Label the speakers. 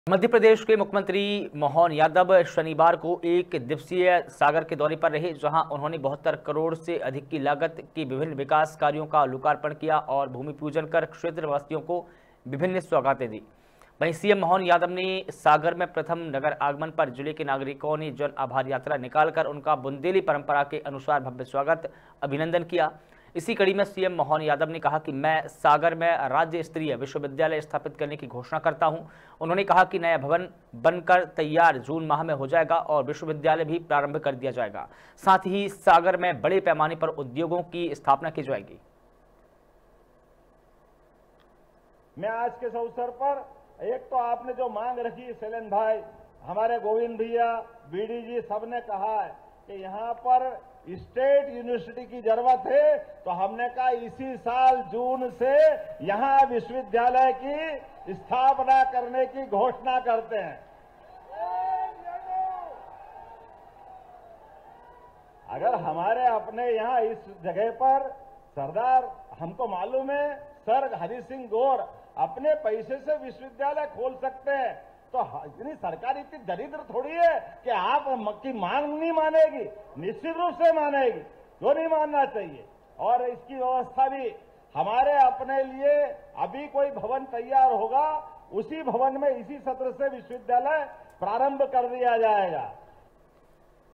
Speaker 1: मध्य प्रदेश के मुख्यमंत्री मोहन यादव शनिवार को एक दिवसीय सागर के दौरे पर रहे, जहां उन्होंने 72 करोड़ से अधिक की लागत की विभिन्न विकास कार्यों का लोकार्पण किया और भूमि पूजन कर क्षेत्रवासियों को विभिन्न सौगातें दी। वहीं सीएम मोहन यादव ने सागर में प्रथम नगर आगमन पर जिले के नागरिकों ने जन आभार यात्रा निकालकर उनका बुंदेली परंपरा के अनुसार भव्य स्वागत अभिनंदन किया। इसी कड़ी में सीएम मोहन यादव ने कहा कि मैं सागर में राज्य स्तरीय विश्वविद्यालय स्थापित करने की घोषणा करता हूं। उन्होंने कहा कि नया भवन बनकर तैयार जून माह में हो जाएगा और विश्वविद्यालय भी प्रारंभ कर दिया जाएगा। साथ ही सागर में बड़े पैमाने पर उद्योगों की स्थापना की जाएगी।
Speaker 2: मैं आज के अवसर पर एक तो आपने जो मांग रखी, शैलेंद्र भाई, हमारे गोविंद भैया, बीडी जी, सबने कहा है कि यहाँ पर स्टेट यूनिवर्सिटी की जरूरत है, तो हमने कहा इसी साल जून से यहाँ विश्वविद्यालय की स्थापना करने की घोषणा करते हैं। अगर हमारे अपने यहाँ इस जगह पर सरदार, हमको मालूम है सर हरि सिंह गौर अपने पैसे से विश्वविद्यालय खोल सकते हैं, तो इतनी सरकार इतनी दरिद्र थोड़ी है कि आप की मांग नहीं मानेगी, निश्चित रूप से मानेगी, क्यों नहीं मानना चाहिए। और इसकी व्यवस्था भी हमारे अपने लिए अभी कोई भवन तैयार होगा, उसी भवन में इसी सत्र से विश्वविद्यालय प्रारंभ कर दिया जाएगा।